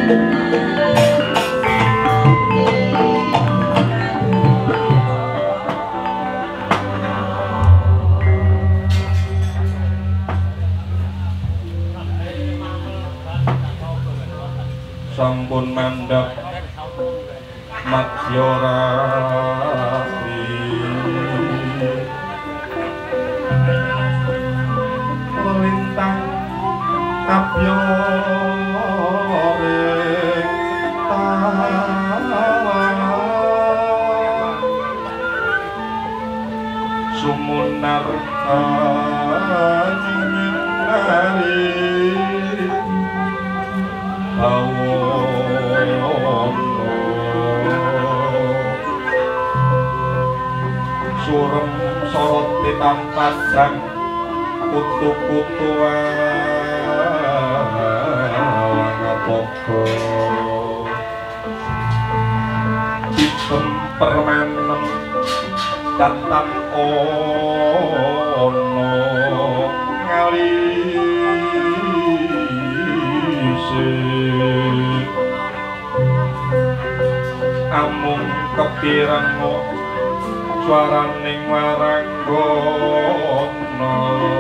sampun mandhap madya rati lintang abya sumunar nari surem sorot ditampajang kutu-kutu ngapogo item permanen datang ono ngalisi amung kepirengo swaraning waranggana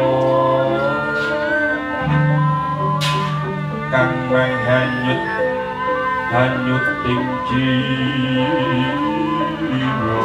kang hanyut hanyut ing jiwa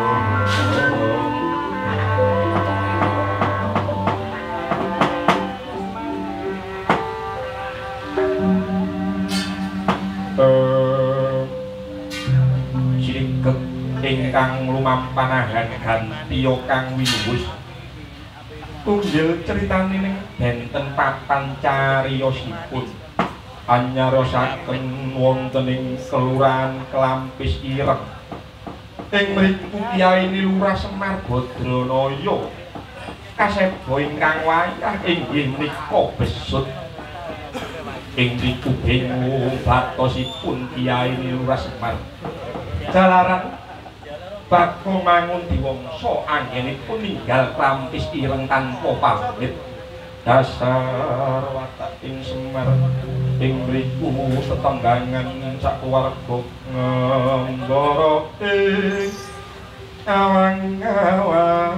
ingkang lumampanahan gantiya kang winuwus tunggil critaning benten papan cariyosipun anyarosaken wonten ing kelurahan Klampis Ireng ing mriku Kyai Lurah Semar Badranaya kaseba ingkang wayah inggih menika besut ing mriku bingung batosipun Kyai Lurah Semar jalaran Bako mangun diwangsa anggenipun ninggal Klampis Ireng tanpa pamit dasar watak ing Semar ing mriku tetembrangan sakuwarga ngembara ing awang-awang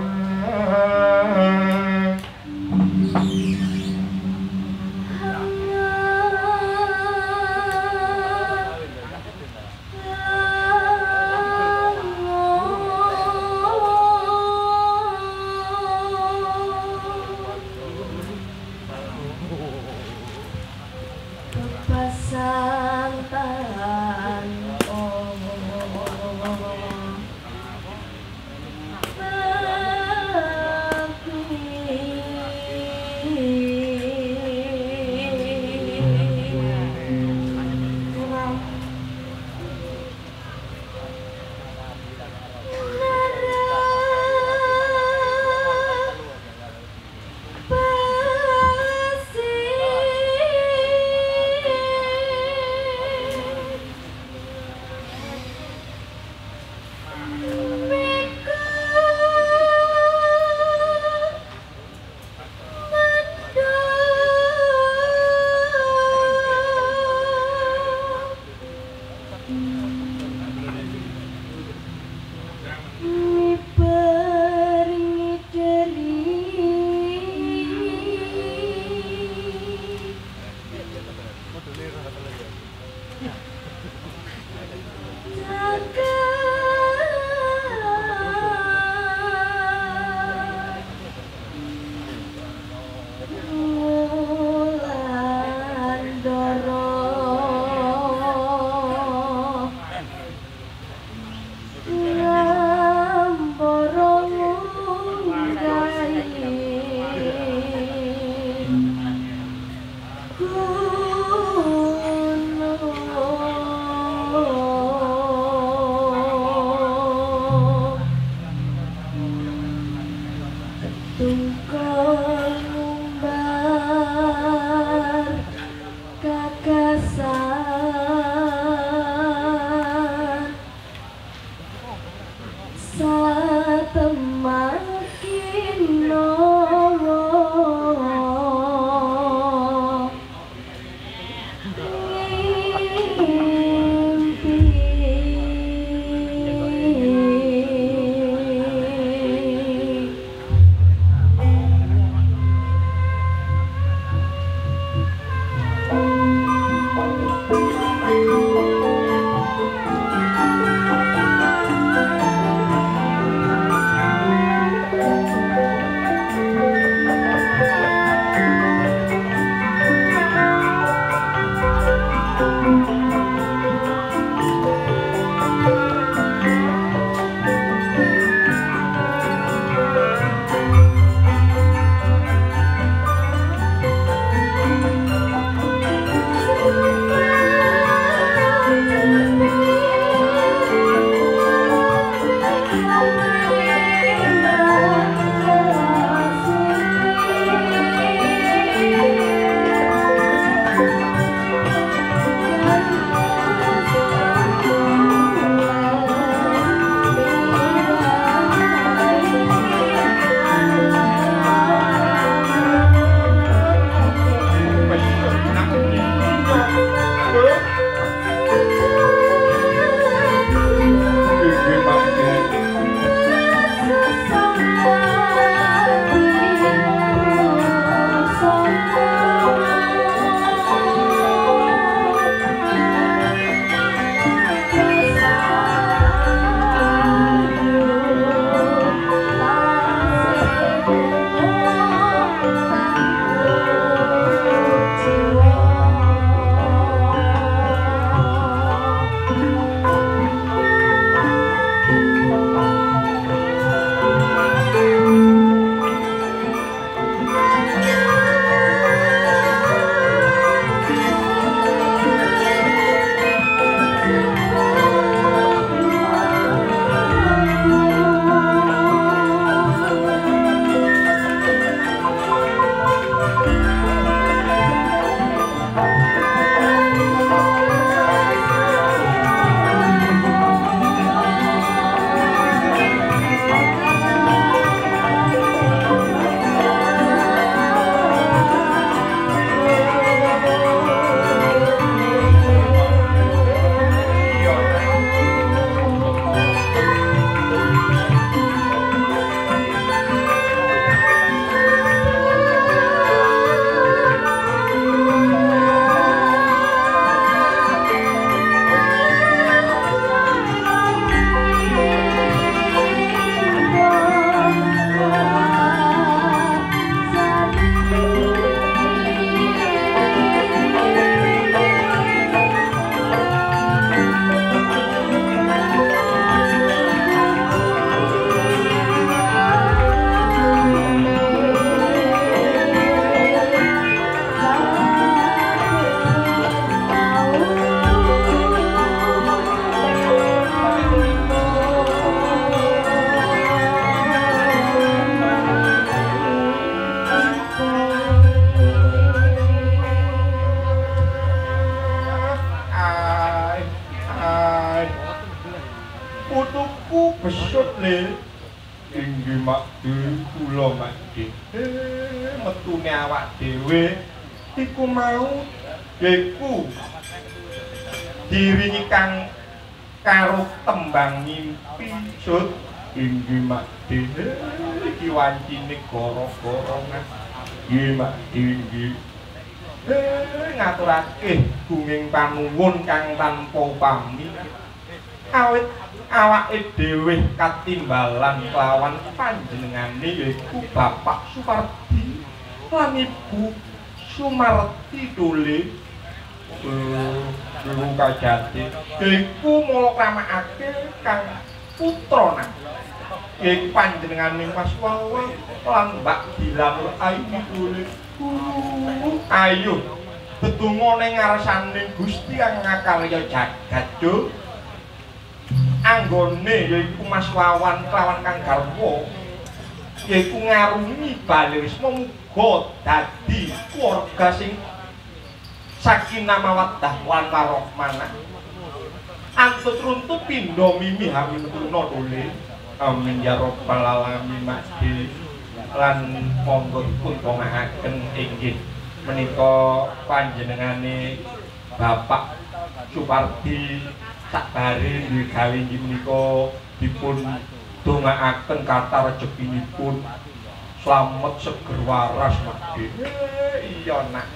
Yaiku diringi kang karo tembang ngimpi sut inggih makde iki wancine goro-gorongan nggih makde nggih ngaturake gunging panuwun kang tanpa pamit awit awake dhewe katimbalan kelawan panjenengane yaiku Bapak Supardi lan Ibu Sumarti Dole Guru Kajati iku mulakramakake kang putrana iku panjenengane Mas Wawa lan Mbak Dilamur Ayu Dole ayo dedonga ning ngarsane Gusti kang ngakarya jagat yo anggone yaiku Mas Wawan kelawan Kang Garwa yaiku ngarungi Balerisma muga dadi keluarga sing sakinah mawaddah lan warahmah antut runtut pindha mimi hamituna Dole amin ya rabbal alamin Makdi lan monggo pun pamakaken inggih menika panjenengane Bapak Supardi sakbare gawe inggih menika dipun dongaaken kathah rejekinipun slamet seger waras Makdi iya nak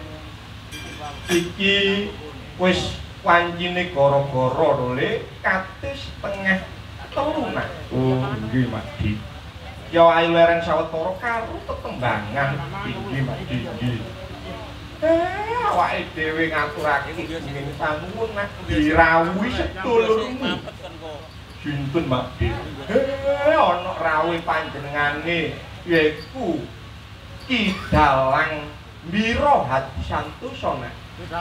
iki wis wancine gara-gara Dole katis tengah telu nak nggih Makdi ya ayo lereng sawetara karo tetembangan inggih Makdi nggih awake dhewe ngaturake gunging panuwun nak dirawuhi sedulurmu sinten Makdi ana rawuh panjenengane yaiku Ki Dalang Mira Hadi Santosa nak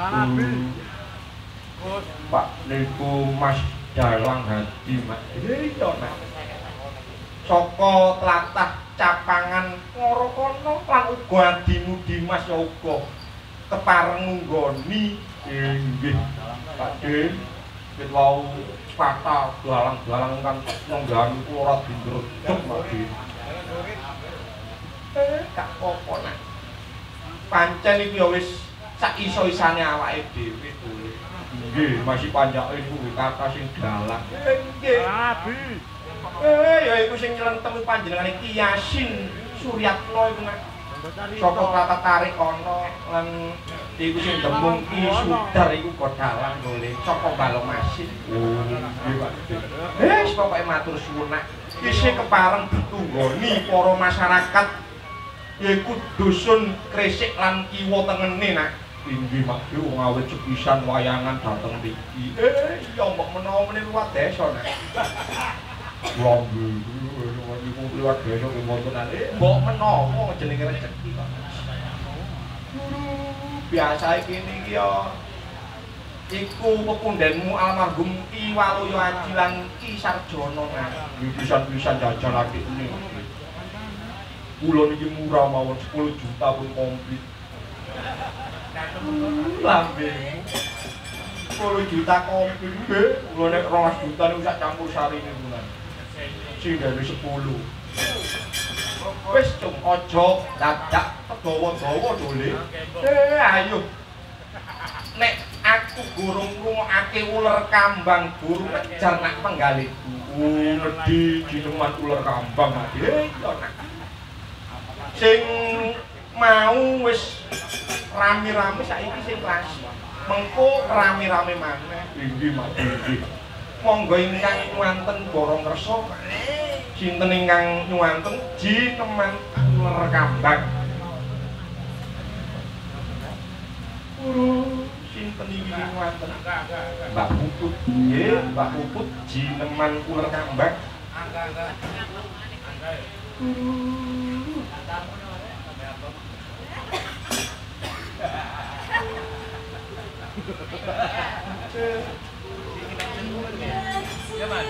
Pak niku Mas Dalang Hadi Makdi iya nak saka tlatah Capangan Ngorokono lan uga adimu Dimas ya uga kepareng nggoni nggih Pakde wit wau sepata dalang-dalang kan nonggahan ora dindredeg Makdi gak apa-apa nak pancen iki ya wis sak iso-isane awake dhewe Dole nggih, masih panjake kuwi kata sing dalang. Nggih. Abi. Ya iku sing nylentem panjenengane Ki Yasin Suryatno iku nek saka Tata Tarik ana lan iku sing demung Ki Sudar iku kok dalang golek saka Balomasin. Oh, nggih Pak. Wis pokoke matur suwun nak isih kepareng ditunggoni para masyarakat yaiku dusun Kresik lan kiwa tengene nak. Inggih Mak, wong awit sepisan wayangan dateng mriki. Ya mbok menawa meneh luwat desa nak. Lambe niku liwat desa ki wonten mbok menawa jenenge rezeki kok. Biasa kene iki ya iku pepundhenmu almarhum Ki Waluyo Aji lan Ki Sarjono nah. Pisan-pisan jajal adikne. Kula niki murah mawon 10 juta pun komplit. Lambe 10 juta komplit nggih. Kula nek 12 juta niku sak campur sarine bulan. Sing dari 10. Wis cung aja dadak tegawa-dawa dole. Ayo. Nek aku gurung ngrungokake uler kambang guru kejar nak penggaliku. Medhi jineman uler kambang ade. Ya nak. Sing mau wis rame-rame saiki sing kelas. Mengko rame-rame maneh. Inggih Mas inggih. Monggo ingkang wonten Borong Kersa. Sinten ingkang nyuwanten jineman uler kambang. Sinten iki wonten? Mbak Puput. Nggih, Mbak Puput jineman uler kambang. Angga. Ya, Mas.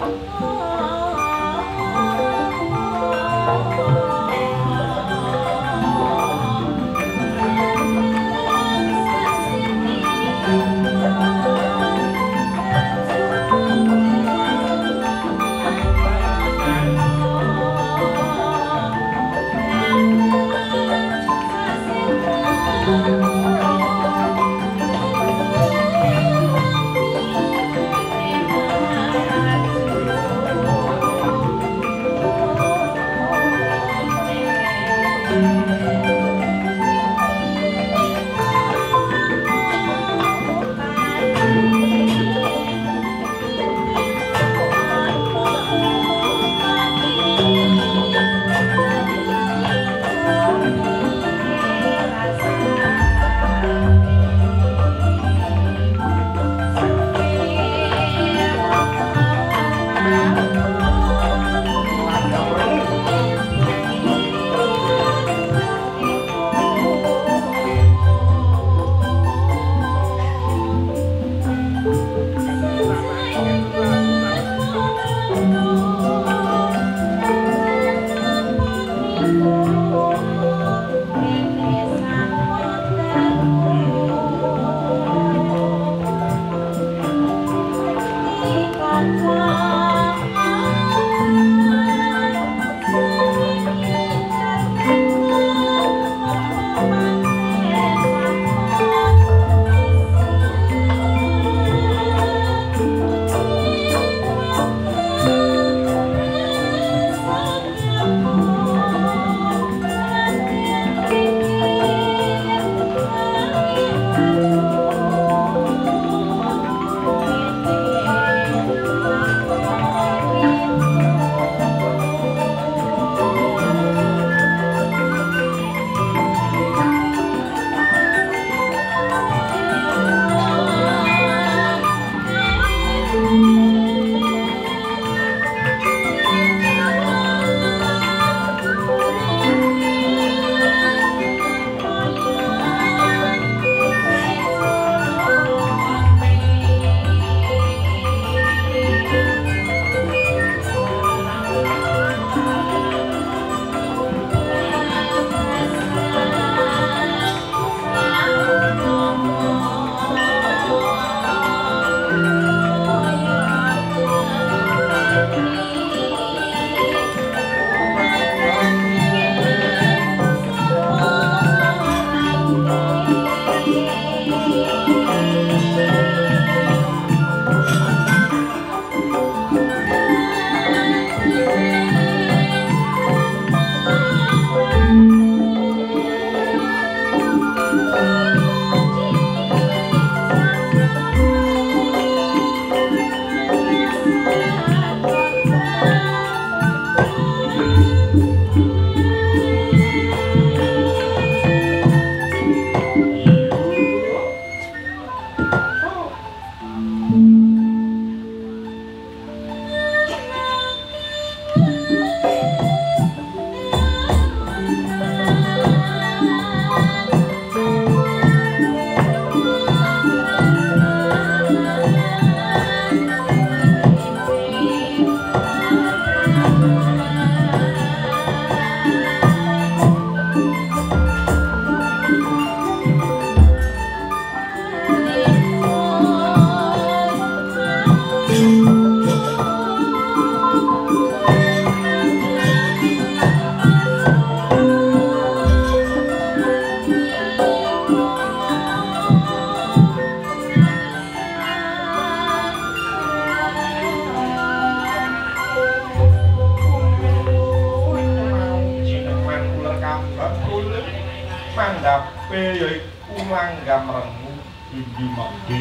mandhape ya iku langgam rengu inggih mangke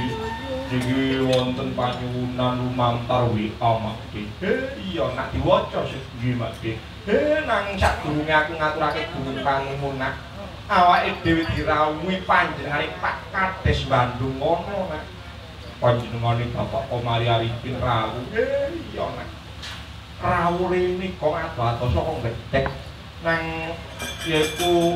iki wonten panyuwunan lumantar WA mangke iya nak diwaca nggih mangke nang sadurunge aku ngaturake guru kangmu nak awake dhewe dirawuhi panjenengane Pak Kades Bandung ngono nak panjenengane Bapak Komari Arifin rawuh iya nak rawuh rene kok ado-ado kok ngedek nang yaiku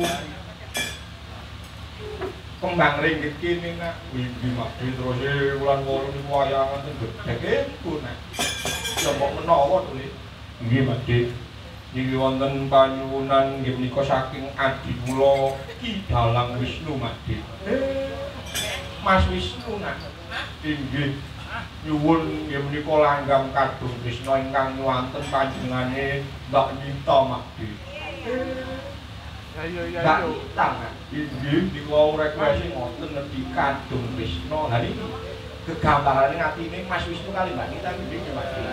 kembang ringgit kini nak wingi mak terus wulan wolu wayangan gedhe iku nak Ya kok menawa to, Le. Nggih, Mas Dik. Niki wonten panyuwunan nggih menika saking adi kula Ki Dalang Wisnu, Mas Dik. Mas Wisnu nak. Inggih. Nyuwun nggih menika langgam kadung Krisna ingkang nyuwanten panjenengane Mbak Nita, Mas Dik. Mbak Nita, inggih niku request ngoten nedhi kadung Krisna. Lah niki gegambarane atine Mas Wisnu kali Mbak Nita nggih Mas Dik.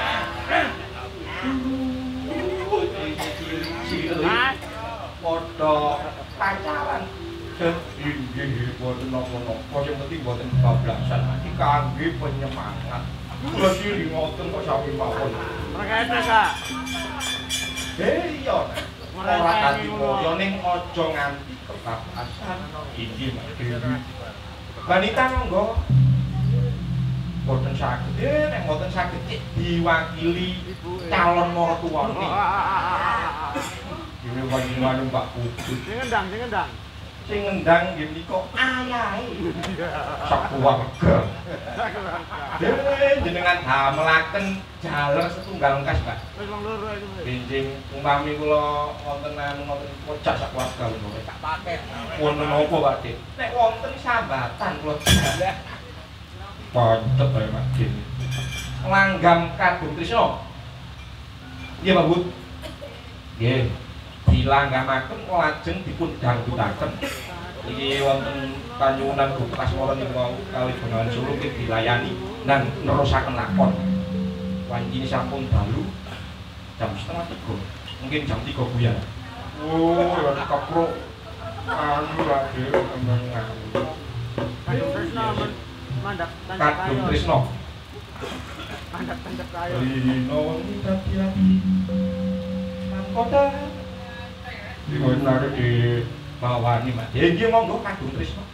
Mas padha pacaran. Inggih boten napa-napa sing penting boten bablasan iki kangge penyemangat. Kula siri ngoten kok sami mawon. Mergaene, Kak. Iya. Ora dadi kaya ning aja nganti kebablasan. Inggih Mas Dewi. Wanita monggo boten saged nek boten saged diwakili calon maratuwane. Ini panjenengan Mbak Putut. Sing ngendang. Sing ngendang nggih menika ayahe. Sakeluarga. Jenengan damelaken jaler setunggal engkas, Mbak. Wis wong loro iki. Benjing umpami kula wonten wonten pojak sakeluarga lho. Tak paket. Wonten napa, Pak Dik? Nek wonten sambatan kula pancet ae Mas Dik. Langgam kadung Trisna. Nggih, Pak Bu. Nggih. Dilanggamaken lajeng dipun dangdutaken. Iki wonten panyuwunan Gusti Kasmara niku kalih Bengawan Solo dilayani dan nerusaken lakon. Wanjine sampun dalu jam 2:30. Mungkin jam 3 buyan. Oh, ya kepruk. Anu ra dhewe kembang nganu. Kadung Trisna mandhap tanjak kayu. Kadung Trisna. Mandhap tanjak kayu. Rino dadi kota. Iki wonten ada di bawah ini, Mas. Ya nggih monggo kadung Trisna.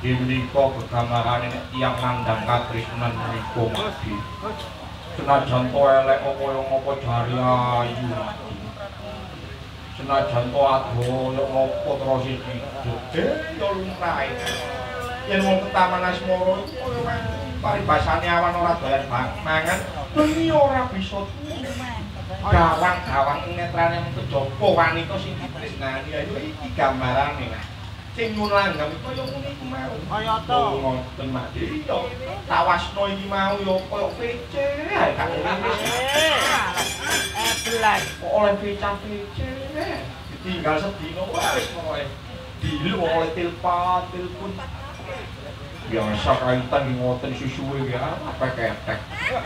Inggih menika gegambarane nek tiyang nandhang katresnan menika Madi. Senajan to elek kaya ngapa jari ayu Madi. Senajan to adoh ngapa terus iki. Ya lumrahe. Yen wong ketaman asmara iku kaya paribasane awan ora doyan mangan, bengi ora bisa gawang-gawang ing netrane kejaba wanita sing ditresnani. Ayo iki gambarane nah. Sing ngulanggam iku kaya ngene iku mau. Kaya to. Ngoten Mak. Iya. Tawasno iki mau ya kaya pece ae tak wis. Belas. Kok oleh peca-pece. Ditinggal sedina wis pokoke. Dilu oleh telepon. Biasa kaitan ngoten susuwe ya apa ketek.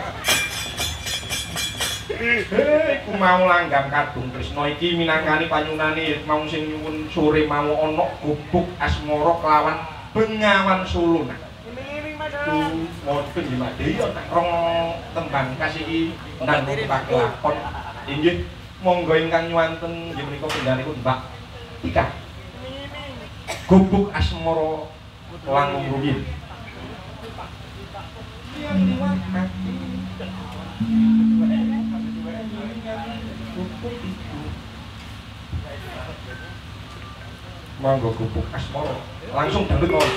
Iku mau langgam kadung tresna iki minangkani panyunane mau sing nyuwun sore mau ana gubuk asmara kelawan Bengawan Solo. Ngiming masalah. Ngoten nggih Mak. Iya nek rong tembang kasih iki ndang paklakon. Inggih, monggo ingkang nyuwanten nggih menika kendhanipun Mbak Tika. Gubuk asmara Langung Rumiyin. Yang diwakati monggo gubuk asmara langsung dangdut mawon.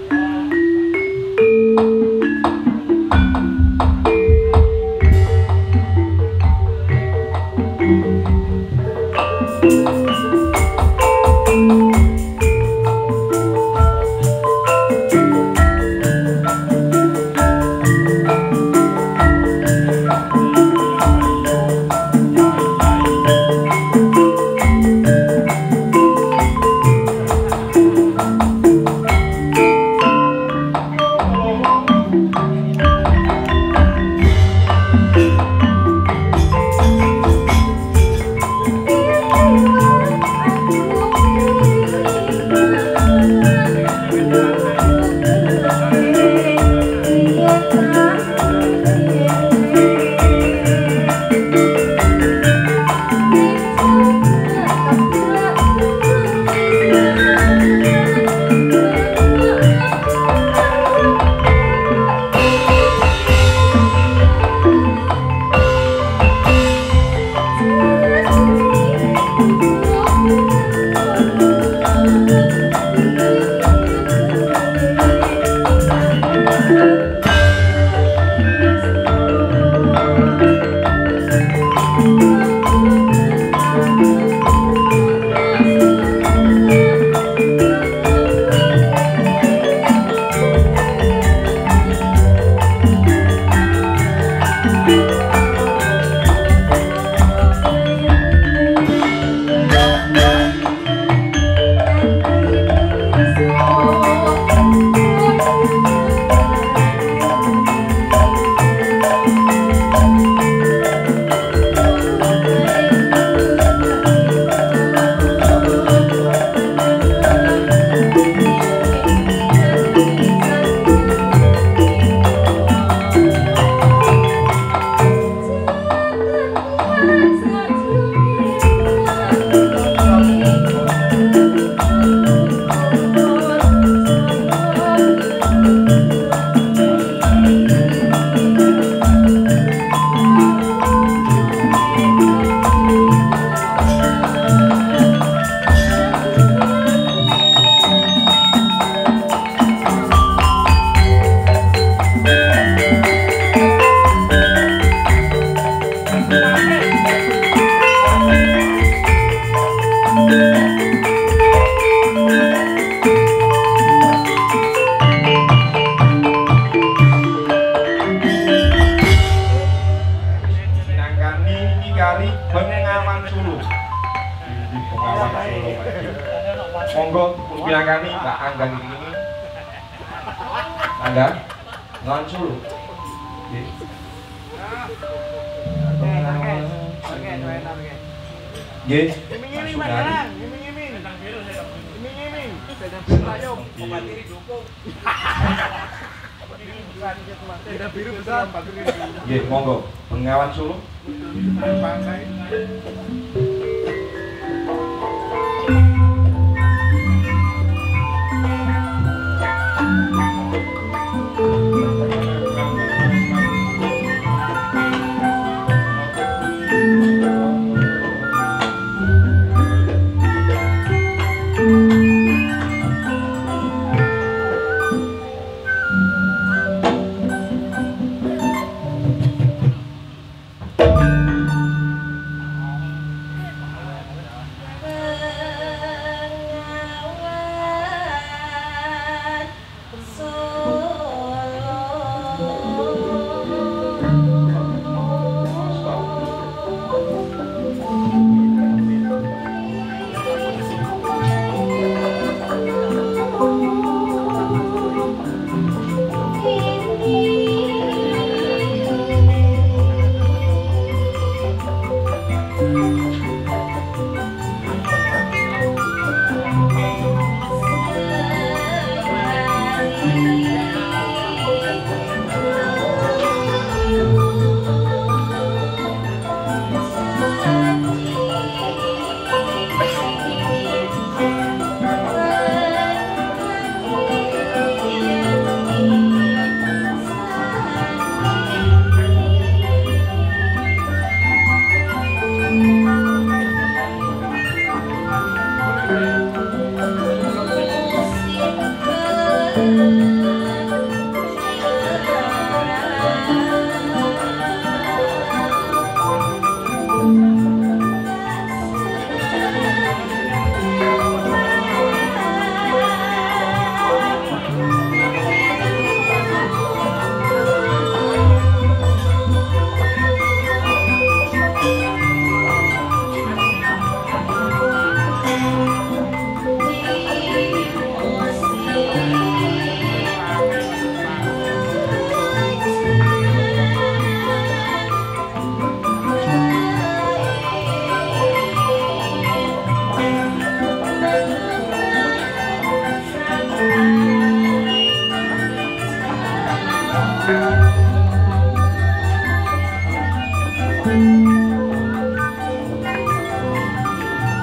Monggo dipilangkani Mbak Angga ini. Angga, Ngawan Solo. Nggih. Nggih. Iming-iming Mas, iming-iming. Iming-iming. Ayo, obat ini dukung. Tenda biru besar. Nggih, monggo. Bengawan Solo.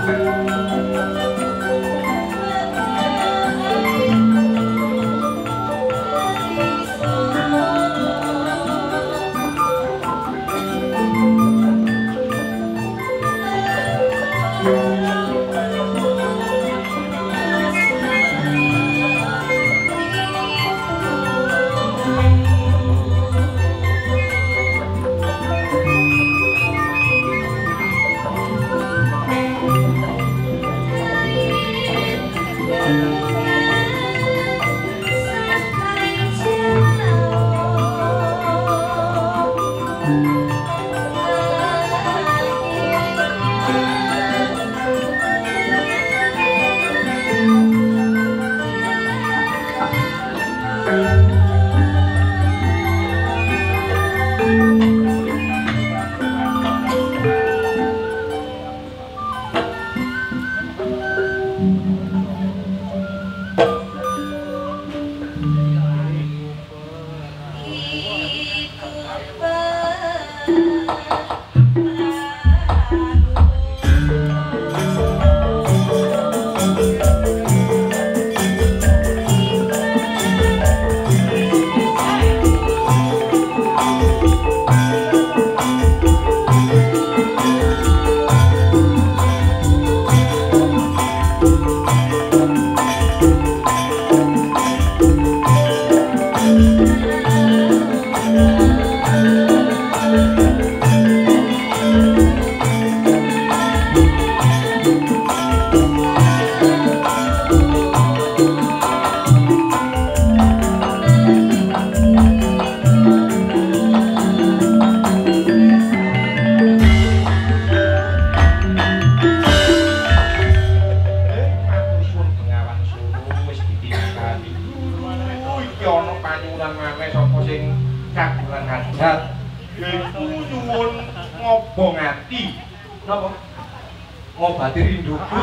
Ngobati rinduku.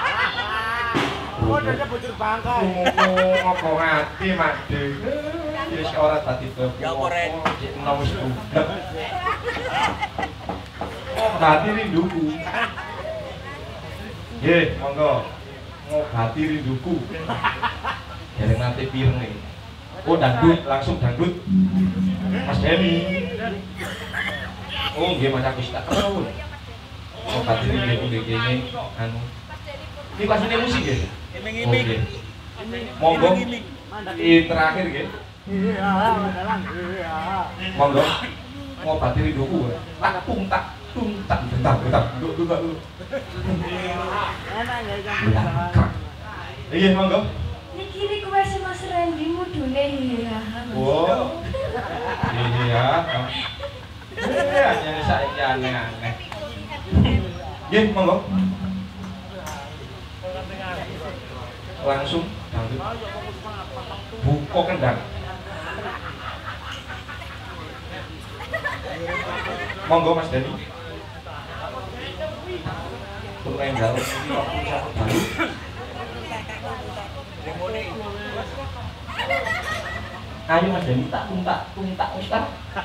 Oh, dia bocor bangkai. Ngobong ati, Made. Wis ora dadi bab. Ya koren. Menawa wis budak. Ngobati rinduku. Nggih, monggo. Ngobati rinduku. Dereng nate pireng iki. Oh, dangdut, langsung dangdut. Mas Demi. Oh, nggih Mas Agus tak tahu. Oh, pati rinduku begini anu. Ini pasine musik ya? Iming-iming. Monggo. Terakhir nggih. Iya, monggo. Ngobati rinduku. Tak tung tak. Bentar. Duduk. Enak ya jam. Iya, monggo. Niki kuwi Mas Randy mudune ya. Oh. Iya. Hanya saiki aneh-aneh. Nggih, monggo. Langsung dangdut. Buka kendang. Monggo Mas Dani. Pemain dalam ini waktu satu baru. Ayo Mas Dani tuntak ustaz.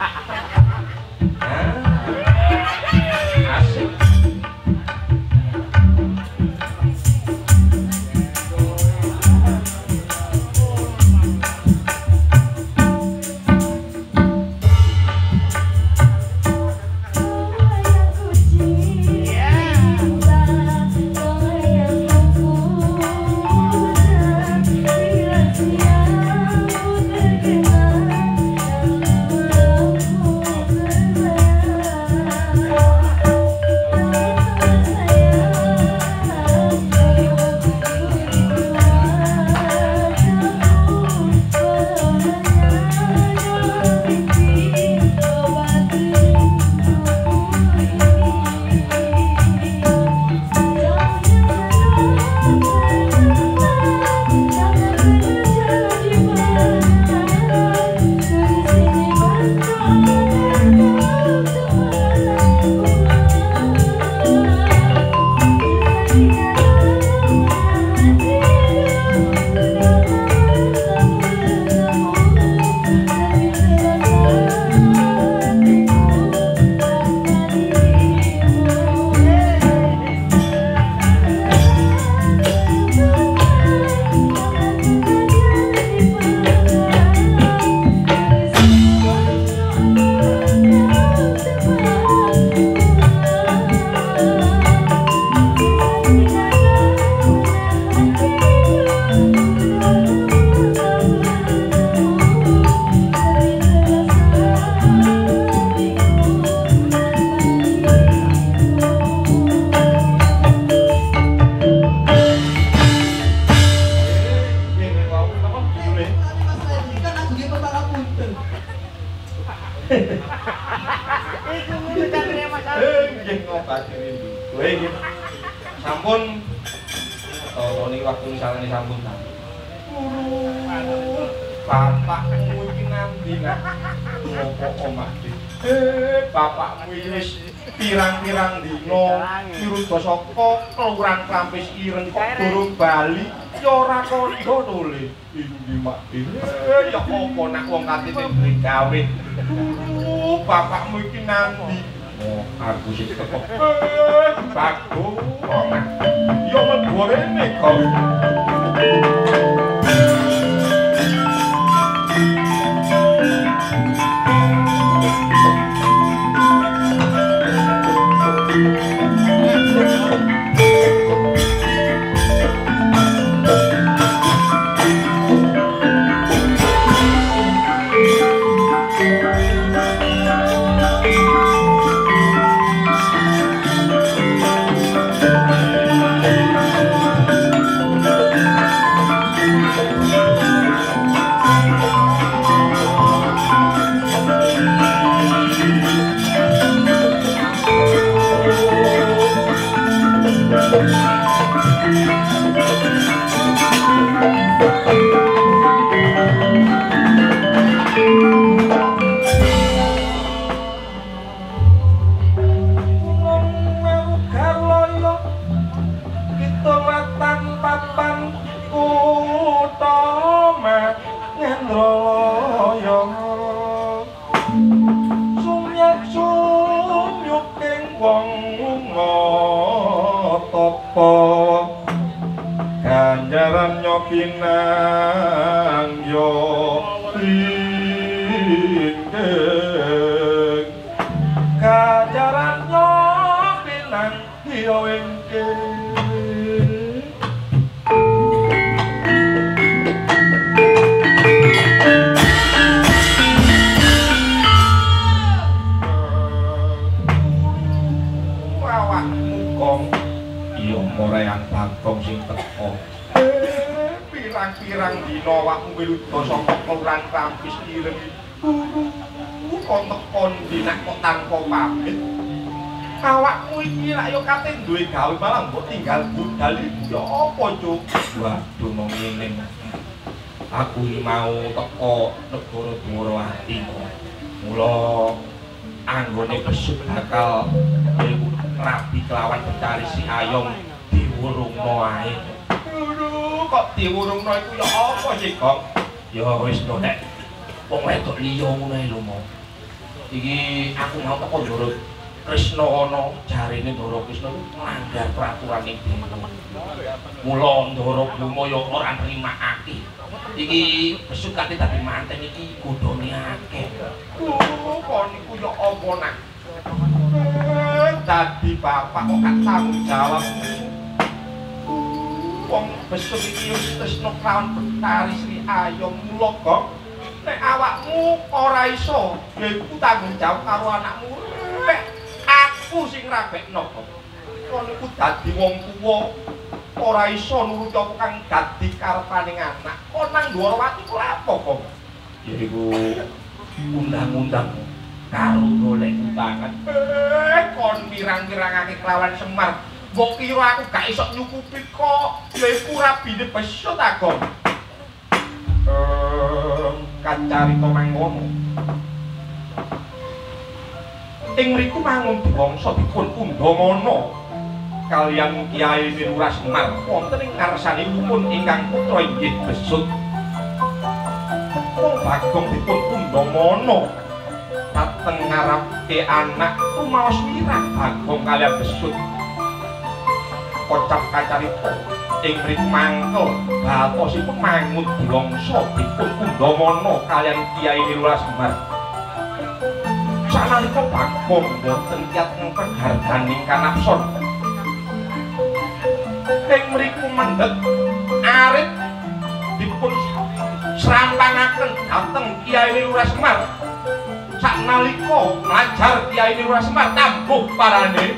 Asik. Yeah. niki waktu salane sampun ta. Bapakmu iki nandi nak? Opo omah iki? Bapakmu iki wis pirang-pirang dina Wirudasa kelurahan Klampis Ireng kok durung bali ya ora kandha to Le. Inggih Mak. Ya apa nak wong katene duwe gawe. Bapakmu iki nandi? Oh, aku sih teko. Bagus. Ya mlebu rene kok. Ganjaran nyopinang yo lindeng ganjaran nyopinang yo lindeng awakmu kong iya morean Bagong sing teko pirang-pirang dina awakmu Wirudasa kelurahan Klampis Ireng kok tekon dinak kok tanpa pamit awakmu iki lak yo kate duwe gawe malah mbok tinggal budal ya apa cuk waduh mong ngene aku iki mau teko negara Dwarawati mula anggone besuk bakal rabi kelawan Becari Si Ayong diwurungno ae. Lho kok diwurungno iku ya apa sih, Kong? Ya wis to nek wong wedok liya ngono ae lho, Mo. Iki aku mau teko Ndara Krisna ana jarine Ndara Krisna nglanggar peraturan iki. Mula Ndara Buma ya ora nrimakake. Iki besuk kate dadi manten iki godhone akeh. Kok niku ya apa nak? Dadi bapak kok gak tanggung jawab. Wong besok iki wis tresna kelawan Becari Si Ayong mula kok nek awakmu ora iso ya iku tanggung jawab karo anakmu. Aku sing rabekno kok. Kok niku dadi wong tuwa ora iso nuruti apa kang dadi karepaning anak. Kok nang Dwarawati ku apa kok? Ya iku undang-undang karo golek utangan. Kon pirang-pirangake kelawan Semar. Mbok kira aku gak iso nyukupi kok. Lha iku rabine besut ta, Gong. Kacarita mangkono. Ing mriku mangun diwangsa dipun undamana kaliyan Kyai Wirura Semar wonten ing ngarsanipun ingkang putra inggih besut. Wong Bagong dipun undamana dateng ngarepke anak rumaos mirang Bagong kaliyan besut. Kocap kacarita ing mriku mangkel batosipun mangun diwangsa dipun undamana kaliyan Kyai Wirura Semar. Sanalika Bagong boten kiyat ngperharganing kanapson. Ing mriku mendhet arit dipun srampangaken dhateng Kyai Wirura Semar. Sanalika nglajar Kyai Wirura Semar tambuh parane.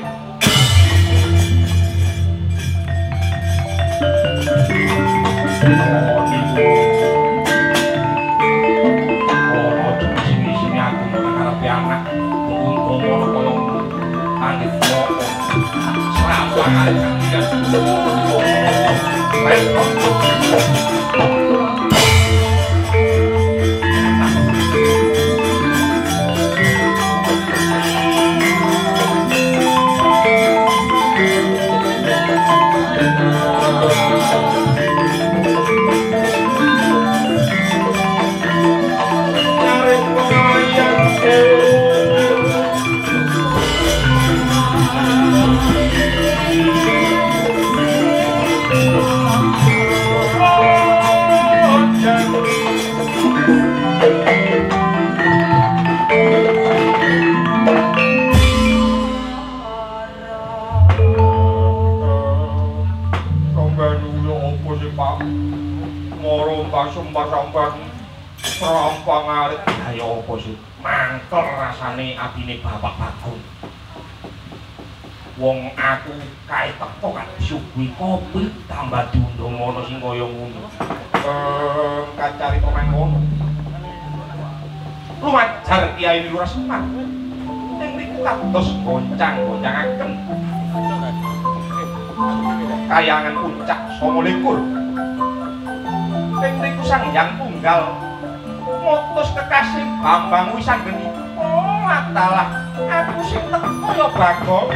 Anak untung ngono kaya anggit kok serawangan Abine Bapak Bagong. Wong aku kae teko kan disuguhi kopi tambah diundang ngono sing kaya ngono. Kacarita mangkono. Lumajar Kiai Lurah Semar. Ning niku kados goncang-goncangaken. Kayangan puncak 29. Ning niku Sang Hyang Tunggal ngutus kekasih Bambang Wisanggeni. Matalah aku sing teko ya Bagong.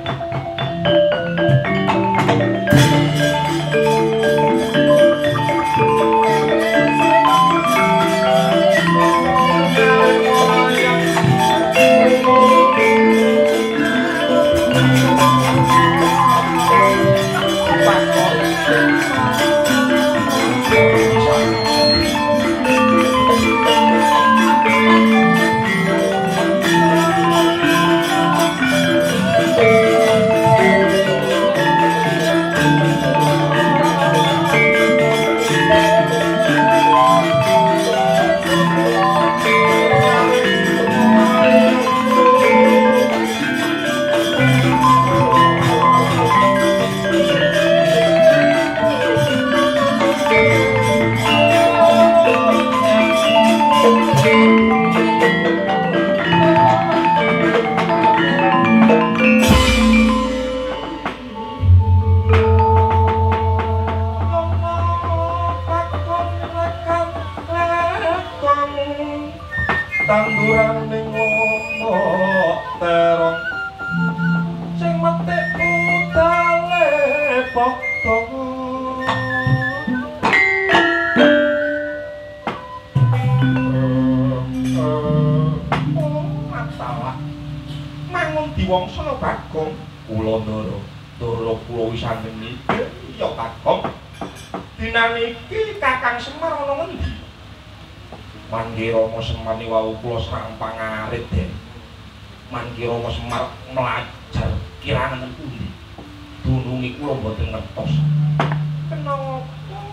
Diwangsana Bagong kula ndara kula Wisanggeni ya Bagong dinan iki Kakang Semar ana ngendi mangke Rama Semar ni wau kula serang pangarit den mangke Rama Semar melajar kirangan pundi dununge kula mboten ngertos kenapa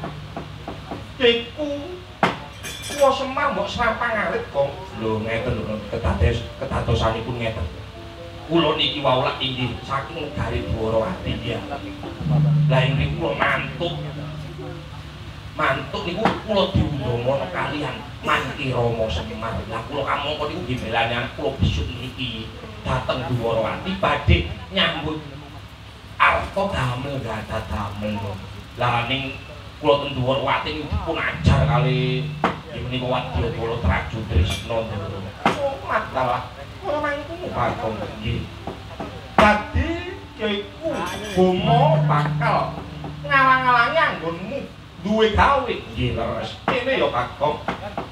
iku kula Semar mbok serang pangarit kok lho ngeten lho kedadosanipun ngeten. Kula niki wau lak inggih saking negari Dwarawati ya. Lah ing kula mantuk. Mantuk niku kula diundang kalian Mangki Rama Semar. Lah kula kamangka niku nggih belane kula besuk niki dateng Dwarawati badhe nyambut arta damel gadah damel. Lah ning kula teng Dwarawati niku dipun ajar kali menika Wadyabala Traju Trisna. Oh, masalah ora mangkene Bagong nggih. Dadi yaiku bomo bakal ngalang-alangi anggonmu duwe gawe. Nggih leres. Kene ya Bagong.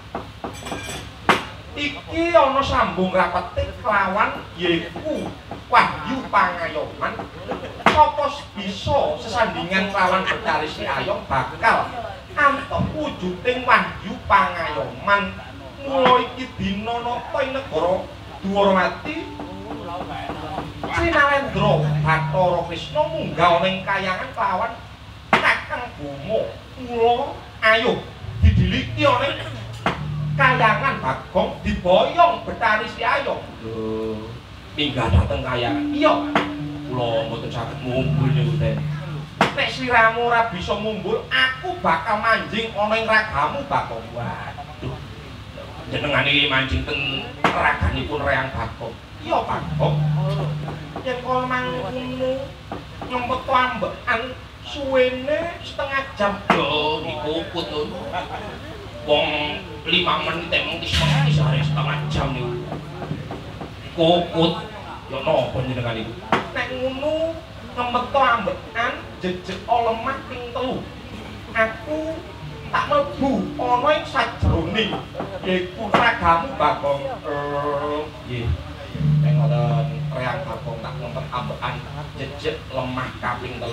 Iki ana sambung rapete kelawan yaiku Wahyu Pangayoman. Sapa bisa sesandingan kelawan Betari Si Ayong bakal antuk wujuding Wahyu Pangayoman. Mula iki dina napa ing negara Dwarawati Srinalendra Bathara Krisna munggah ning kayangan kelawan Kakang Bomo. Mula ayo didiliki ning kayangan Bagong diboyong Betari Si Ayong. Lho, minggah dateng kayangan. Iya, kula mboten saged ngumpul niku ten. Nek sliramu ora bisa ngumpul, aku bakal manjing ana ing ragamu Bagong. Waduh. Jenengane manjing ten raganipun Reyang Bagong. Iya Bagong. Yen kala mangkono nyempet ambekan suwene setengah jam yo dikuput to. Wong 5 menit emang wis setengah jam niku. Kuput yo napa jenengan niku? Nek ngono ngemeto ambekan jejeg lemah ping 3. Aku tak mlebu ana ing sajroning yaiku ragamu Bagong. Nggih. Nek ngoten reang Bagong tak ngempet ambekan jejeg lemah kaping 3.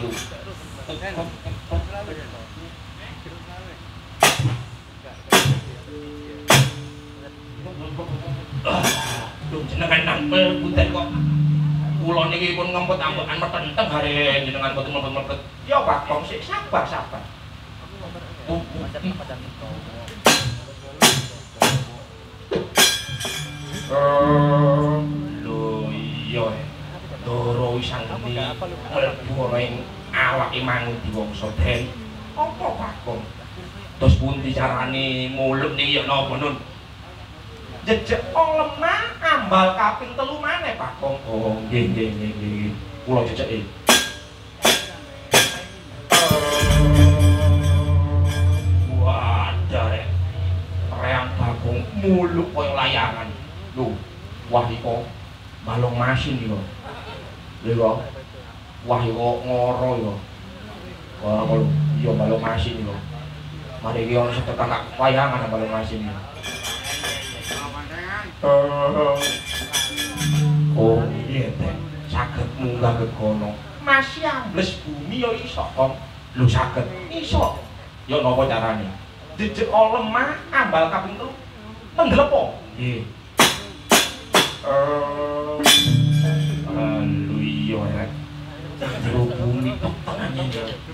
Duh jenengan nampel punten kok. Kula niki pun ngempet ambekan metenteng hare jenengan boten mepet-mepet. Ya Bagong sik sabar. Lho iya Doro wis anggene mlebu ana ing awake mangut diwangsa den. Apa Bagong? Terus pundi carane muluk niki ya napa nun? Jejeg lemah ambal kaping 3 maneh Bagong. Oh nggih. Kula jejeki. Wadah reang Bagong muluk kaya layangan. Lho, wah iko balong masin iki kok. Lho wah iko ngoro yo. Wah lho, iya balong masin iki kok. Mari iki ono setekan layangan balong masin iki. Oh iya teh, saged munggah ke kono. Masih ambles bumi yo iso kok. Lho saged iso. Yo napa carane? Jejeg lemah ambal kaping 3. Tenggelam nggih. Lho iya rek. Jero bumi tengahnya.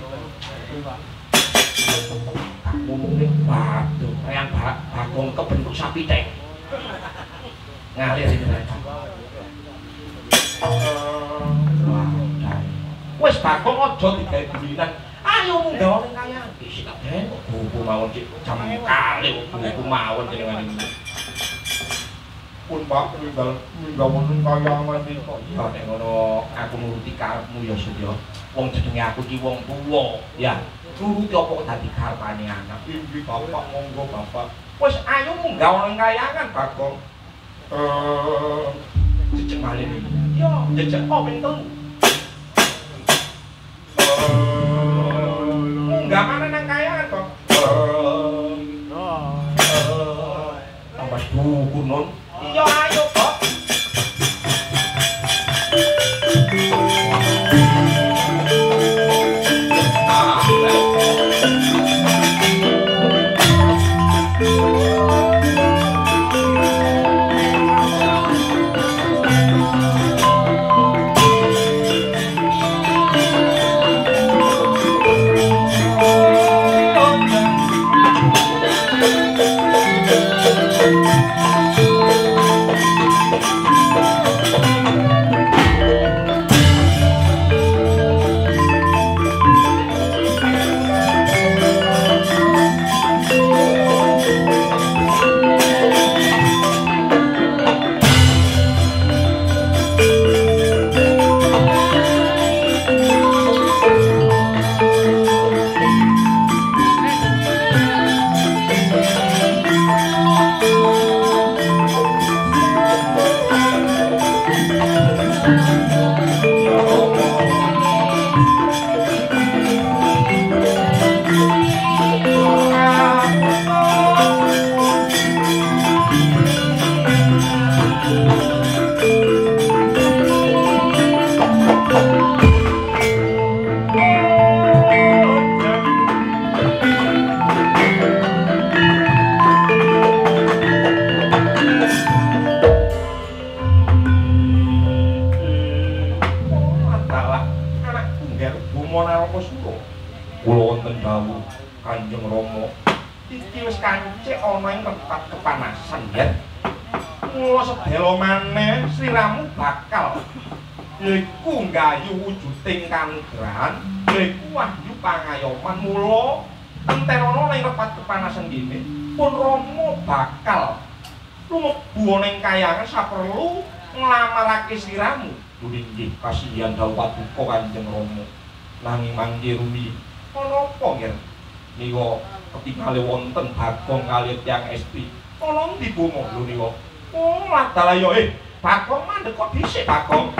Ngomongin waduh, reang Bagong kebentuk sapi tek. Ngalir ini mereka. Wes Bagong aja digawe gulinan. Ayo munggah ning kaya iki tak den buku mawon cik jam kali buku mawon jenengan iki. Pun Pak munggah wonten kaya ngerti kok. Ya nek ngono aku nuruti karepmu ya Sedya. Wong jenenge aku iki wong tuwa, ya. Nuruti apa kok dadi karepane anak. Inggih Bapak, monggo Bapak. Wes ayo munggah ning kayangan Bagong. Jejeg malih iki. Yo, jejeg ping 3. Enggak mana nang kayangan kok. Tambah buku non. Iya ayo kok. Sliramu bakal yaiku nggayu wujuding kanugrahan yaiku wahyu pangayoman mula enterana ning repat kepanasan gini pun Rama bakal lumebu ning kayangan saperlu nglamarake sliramu. Nggih kasihan dawuh paduka Kanjeng Rama. Nanging mangke rumiyin menapa nggih? Nika ketingale wonten Bagong kalih tiyang SP. Ana ndi Bomo lho nika? Oh, madal ayo Bagong mandhek kok dhisik Bagong.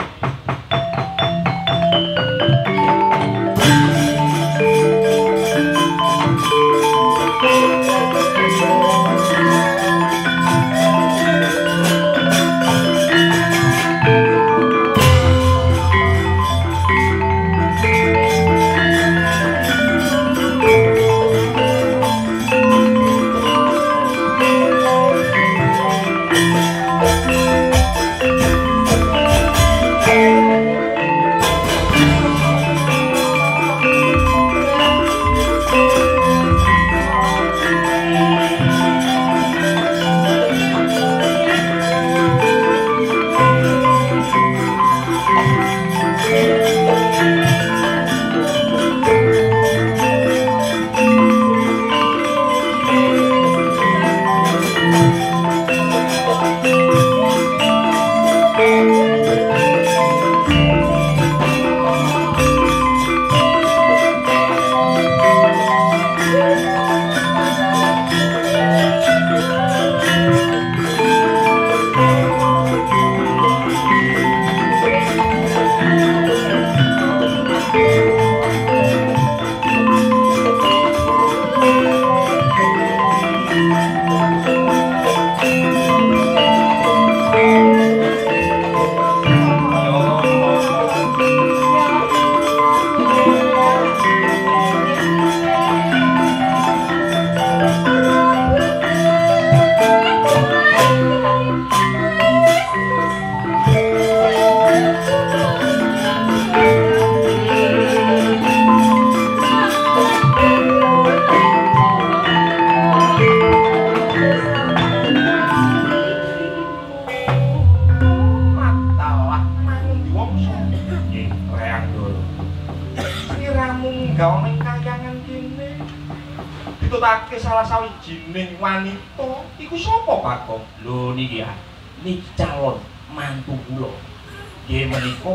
Salah sawijining wanita iku sapa Bagong? Lho niki ya. Niki calon mantu kula. Nggih menika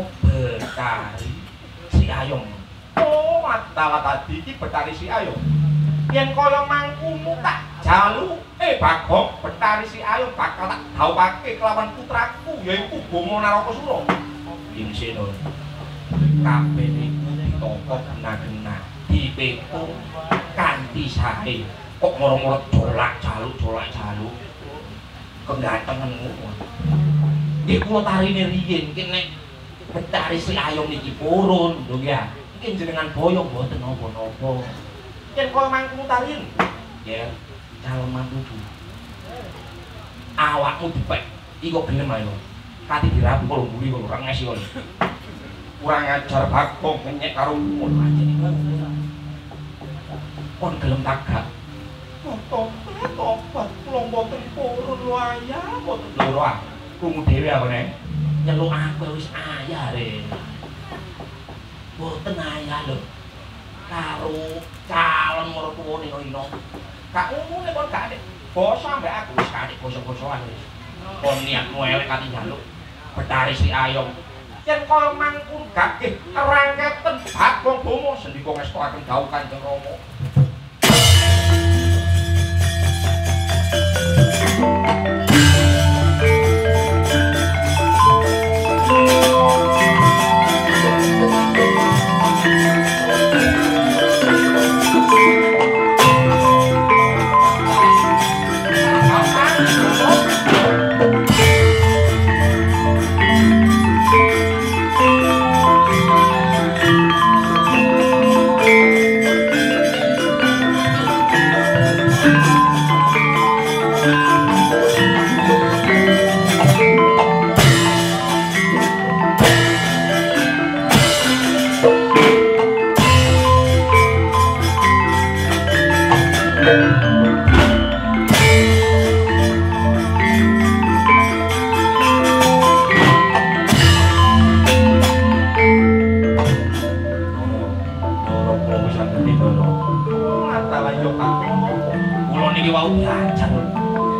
Betari Si Ayong. Oh, masalah tadi iki Betari Si Ayong. Yen kaya mangkono tak jalu Bagong Betari Si Ayong bakal tak dhawuhake kelawan putraku yaiku Bomo Narakasura. Inseno. Kabeh niku ditata gena-gena, dipetung kanthi sae. Kok moro-moro colak jaluk kegantengan ngono. Nggih kula tarine riyin iki nek Betari Si Ayong niki purun lho ya. Iki jenengan boyong mboten napa-napa. Yen kok mangkung tarin. Ya, calon mantuku. Awakmu dipek iku gelem ae lho. Kati dirabu kok mburi kok ora ngesi kok. Kurang ajar Bagong ngenyek karo mun pancen iku. Kon gelem tagak. Tobat kula mboten purun lho ayah, mboten loro ah. Krungu dhewe aku nek nyeluk aku wis ayah re. Mboten ayah lho. Karo calon mertua nino-nino. Gak umune kon gak nek basa ambek aku wis kadek basa-basaan wis. Kon niatmu elek kati njaluk Betari Si Ayong. Yen kaya mangkun gak rangketen Bagong Bomo sendika ngestakaken dawuh Kanjeng Rama.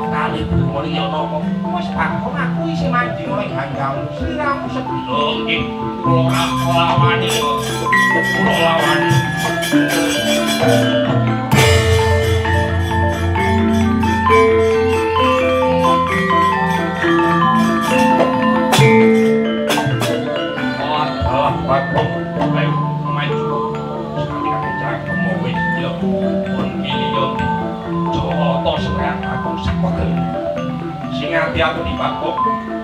kali Brahmana Yanaka wis bakon aku isih manjing oleh ganggamu sliramu sebelum iki kula lawani kula lawani bakon ayo maju sekali kali cangkem wis yo pun iki yo Jata serean aku sepegel sing ati aku di bakok